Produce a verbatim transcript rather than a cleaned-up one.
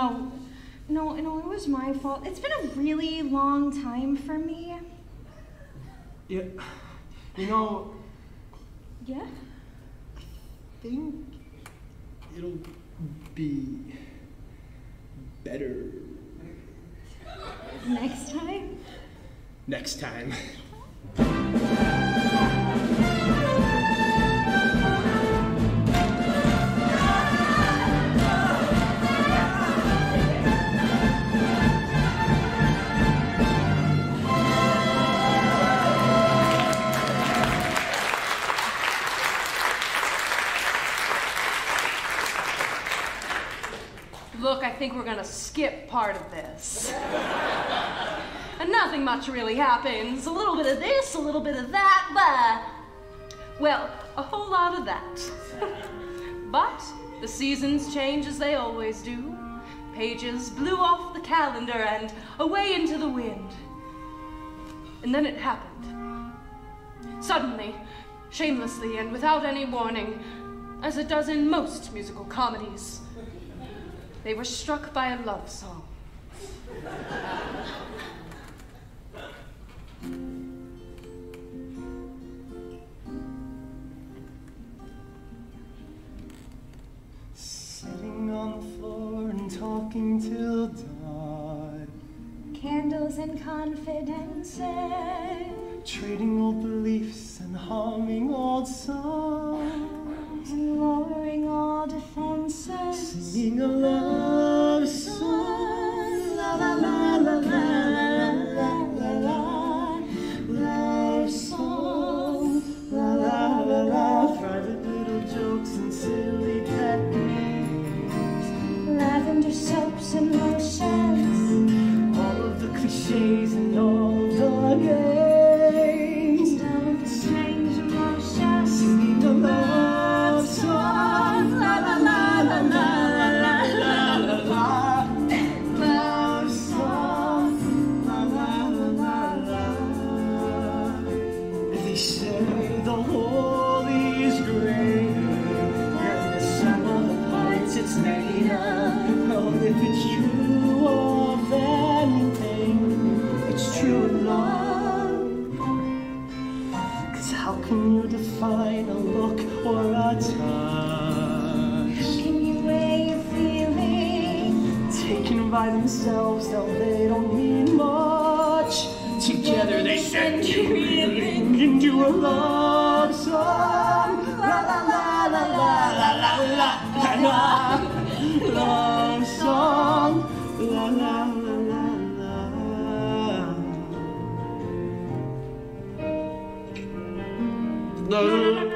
no. No, no, it was my fault. It's been a really long time for me. Yeah, you know... Yeah? I think it'll be better... Next time? Next time. Look, I think we're gonna skip part of this. And nothing much really happens. A little bit of this, a little bit of that, but... Well, a whole lot of that. But the seasons change as they always do. Pages blew off the calendar and away into the wind. And then it happened. Suddenly, shamelessly, and without any warning, as it does in most musical comedies. They were struck by a love song. Sitting on the floor and talking till dawn. Candles and confidences. Trading old beliefs and humming old songs. And lowering all defenses. Singing a love song. La la la la la la la la. Love song. La la la la. Private little jokes and silly techniques. Lavender soaps and lotions. All of the cliches and all of the games. And all of the strange emotions. Singing a love song. La la la la la la la la la. Love song. La la la la la. They say the Holy Grail, and the sum of the parts it's made of. Oh, if it's true of anything, it's true of love. Cause how can you define a look or a touch? How can you weigh your feelings? Taken by themselves, now they don't mean much. Together they send you reeling into a love song. La la la la la la la la la. Love song. La la la la la. La la la.